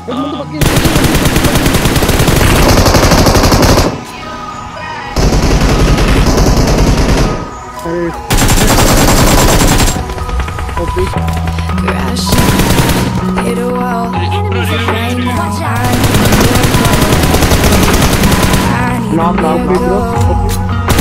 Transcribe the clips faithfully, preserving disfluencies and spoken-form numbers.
Crashing, hit a wall. Right now, I need a miracle.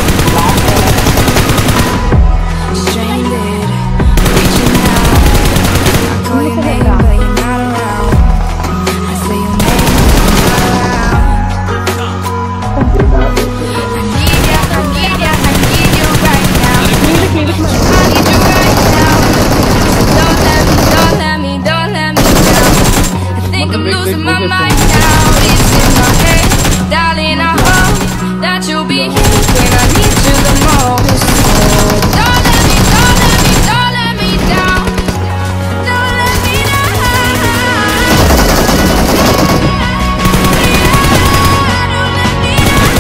Stranded, reaching out. I call your name, but you're not around. I say your name, but you're not around. I need ya, I need ya, I need you right now. I need you right now. Don't let me, don't let me, don't let me down. I think I'm losing my mind now. It's in my head, darling. I hope that you'll be here when I need you the most. Don't let me, don't let me, don't let me down. Don't let me down. Don't let me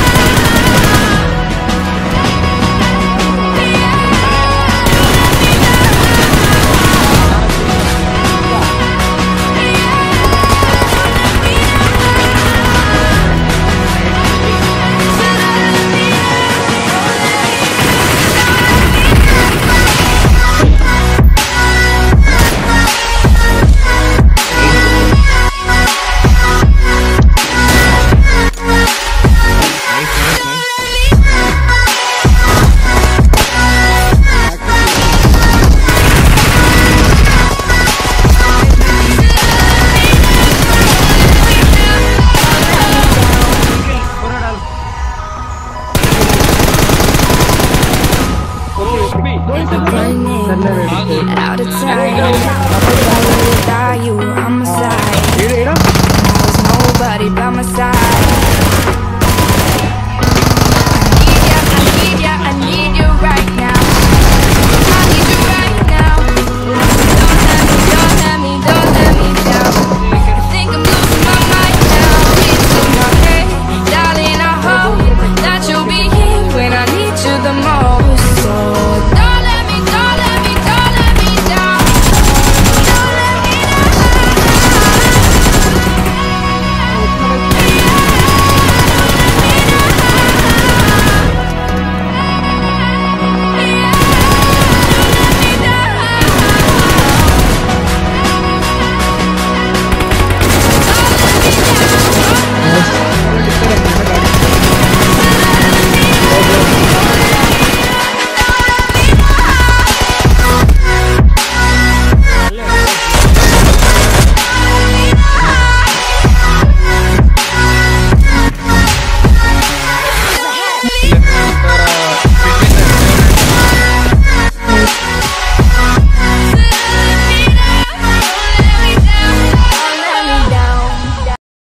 out of time. Without you on my side, there's nobody by my side.